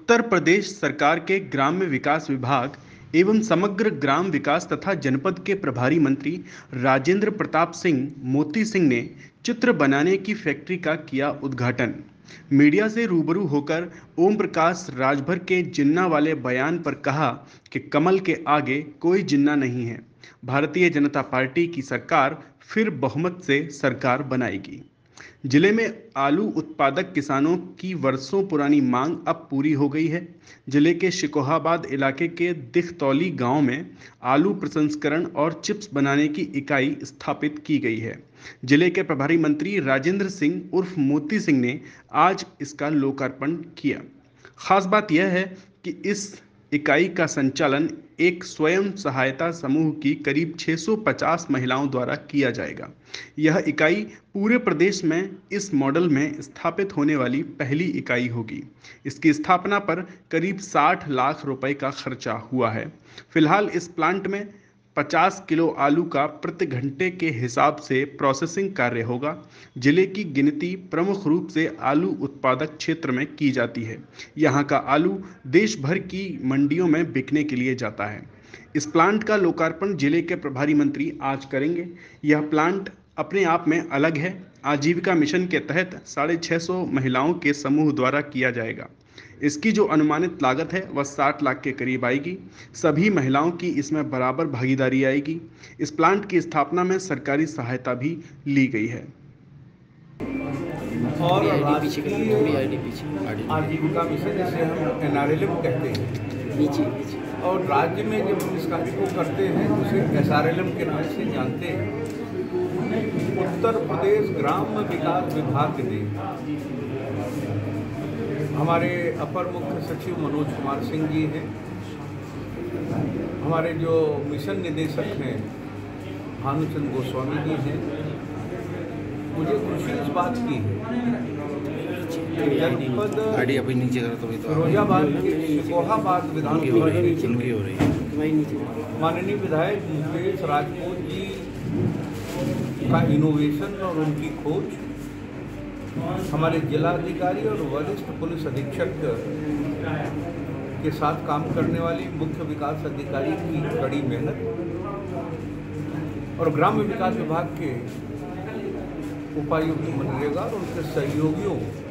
उत्तर प्रदेश सरकार के ग्राम्य विकास विभाग एवं समग्र ग्राम विकास तथा जनपद के प्रभारी मंत्री राजेंद्र प्रताप सिंह मोती सिंह ने चित्र बनाने की फैक्ट्री का किया उद्घाटन। मीडिया से रूबरू होकर ओम प्रकाश राजभर के जिन्ना वाले बयान पर कहा कि कमल के आगे कोई जिन्ना नहीं है। भारतीय जनता पार्टी की सरकार फिर बहुमत से सरकार बनाएगी। जिले में आलू उत्पादक किसानों की वर्षों पुरानी मांग अब पूरी हो गई है। जिले के शिकोहाबाद इलाके के दिखतौली गांव में आलू प्रसंस्करण और चिप्स बनाने की इकाई स्थापित की गई है। जिले के प्रभारी मंत्री राजेंद्र सिंह उर्फ मोती सिंह ने आज इसका लोकार्पण किया। खास बात यह है कि इस इकाई का संचालन एक स्वयं सहायता समूह की करीब 650 महिलाओं द्वारा किया जाएगा। यह इकाई पूरे प्रदेश में इस मॉडल में स्थापित होने वाली पहली इकाई होगी। इसकी स्थापना पर करीब 60 लाख रुपए का खर्चा हुआ है। फिलहाल इस प्लांट में 50 किलो आलू का प्रति घंटे के हिसाब से प्रोसेसिंग कार्य होगा। जिले की गिनती प्रमुख रूप से आलू उत्पादक क्षेत्र में की जाती है। यहाँ का आलू देश भर की मंडियों में बिकने के लिए जाता है। इस प्लांट का लोकार्पण जिले के प्रभारी मंत्री आज करेंगे। यह प्लांट अपने आप में अलग है। आजीविका मिशन के तहत 650 महिलाओं के समूह द्वारा किया जाएगा। इसकी जो अनुमानित लागत है वह 60 लाख के करीब आएगी। सभी महिलाओं की इसमें बराबर भागीदारी आएगी। इस प्लांट की स्थापना में सरकारी सहायता भी ली गई है। और राष्ट्रीय आजीविका मिशन जिसे हम NRLM कहते हैं, और राज्य में जब हम इस कार्य को करते हैं तो उसे SRLM के नाम से जानते हैं। उत्तर प्रदेश ग्राम विकास विभाग ने हमारे अपर मुख्य सचिव मनोज कुमार सिंह जी हैं, हमारे जो मिशन निदेशक हैं भानुचंद्र गोस्वामी जी हैं। मुझे खुशी इस बात की है जनपद फिरोजाबाद के शिकोहाबाद विधानसभा माननीय विधायक मुकेश राजपूत जी का इनोवेशन और उनकी खोज, हमारे जिलाधिकारी और वरिष्ठ पुलिस अधीक्षक के साथ काम करने वाली मुख्य विकास अधिकारी की कड़ी मेहनत और ग्राम्य विकास विभाग के उपायुक्त मनरेगा और उनके सहयोगियों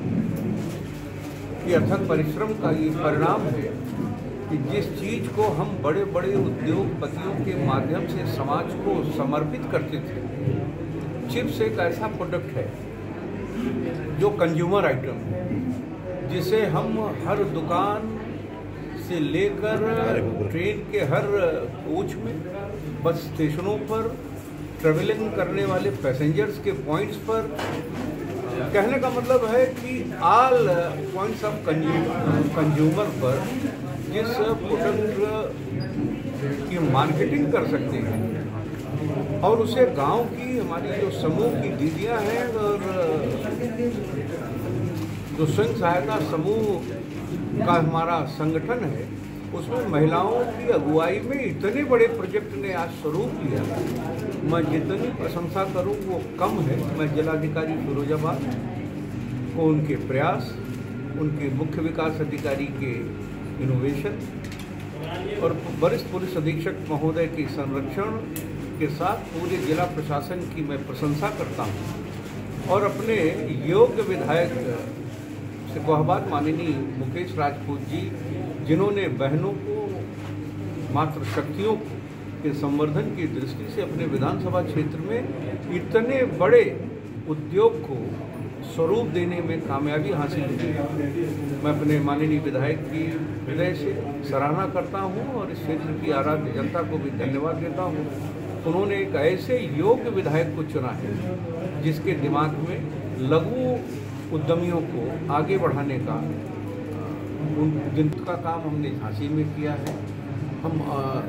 के अथक परिश्रम का ये परिणाम है कि जिस चीज़ को हम बड़े बड़े उद्योगपतियों के माध्यम से समाज को समर्पित करते थे, चिप्स एक ऐसा प्रोडक्ट है जो कंज्यूमर आइटम है, जिसे हम हर दुकान से लेकर ट्रेन के हर कोच में, बस स्टेशनों पर, ट्रेवलिंग करने वाले पैसेंजर्स के पॉइंट्स पर, कहने का मतलब है कि ऑल पॉइंट्स ऑफ कंज्यूमर पर जिस प्रोडक्ट की मार्केटिंग कर सकते हैं और उसे गांव की हमारी जो समूह की दीदियां हैं और जो स्वयं सहायता समूह का हमारा संगठन है, उसमें महिलाओं की अगुवाई में इतने बड़े प्रोजेक्ट ने आज स्वरूप लिया। मैं जितनी प्रशंसा करूं वो कम है। मैं जिलाधिकारी फिरोजाबाद को उनके प्रयास, उनके मुख्य विकास अधिकारी के इनोवेशन और वरिष्ठ पुलिस अधीक्षक महोदय के संरक्षण के साथ पूरे जिला प्रशासन की मैं प्रशंसा करता हूं और अपने योग्य विधायक शिकोहाबाद माननीय मुकेश राजपूत जी, जिन्होंने बहनों को, मातृ शक्तियों के संवर्धन की दृष्टि से अपने विधानसभा क्षेत्र में इतने बड़े उद्योग को स्वरूप देने में कामयाबी हासिल की। मैं अपने माननीय विधायक की हृदय से सराहना करता हूं और इस क्षेत्र की आराध्य जनता को भी धन्यवाद देता हूं। उन्होंने एक ऐसे योग्य विधायक को चुना है जिसके दिमाग में लघु उद्यमियों को आगे बढ़ाने का जिनका काम हमने झांसी में किया है। हम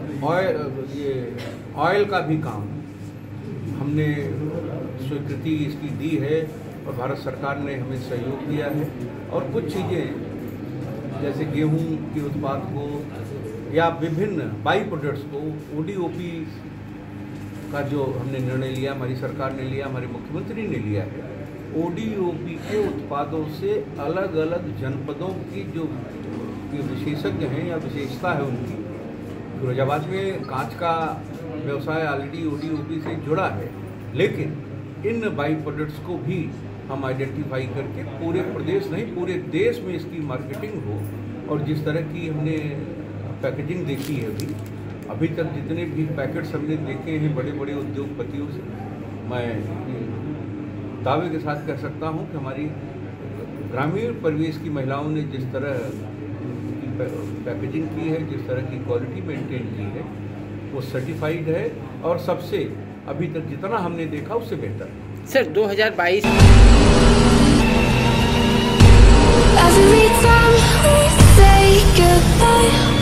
ऑयल का भी काम हमने स्वीकृति इसकी दी है और भारत सरकार ने हमें सहयोग दिया है। और कुछ चीज़ें जैसे गेहूं के उत्पाद को या विभिन्न बाई प्रोडक्ट्स को ODOP का जो हमने निर्णय लिया, हमारी सरकार ने लिया, हमारे मुख्यमंत्री ने लिया है, ODOP के उत्पादों से अलग अलग जनपदों की जो ये विशेषज्ञ हैं या विशेषता है उनकी। फिरोजाबाद में कांच का व्यवसाय ऑलरेडी ODOP से जुड़ा है, लेकिन इन बाई प्रोडक्ट्स को भी हम आइडेंटिफाई करके पूरे प्रदेश नहीं पूरे देश में इसकी मार्केटिंग हो। और जिस तरह की हमने पैकेजिंग देखी है अभी तक जितने भी पैकेट्स हमने देखे हैं बड़े बड़े उद्योगपतियों से, मैं दावे के साथ कह सकता हूं कि हमारी ग्रामीण परिवेश की महिलाओं ने जिस तरह की पैकेजिंग की है, जिस तरह की क्वालिटी मेंटेन की है, वो सर्टिफाइड है और सबसे अभी तक जितना हमने देखा उससे बेहतर। Sir 2022 Every time we say goodbye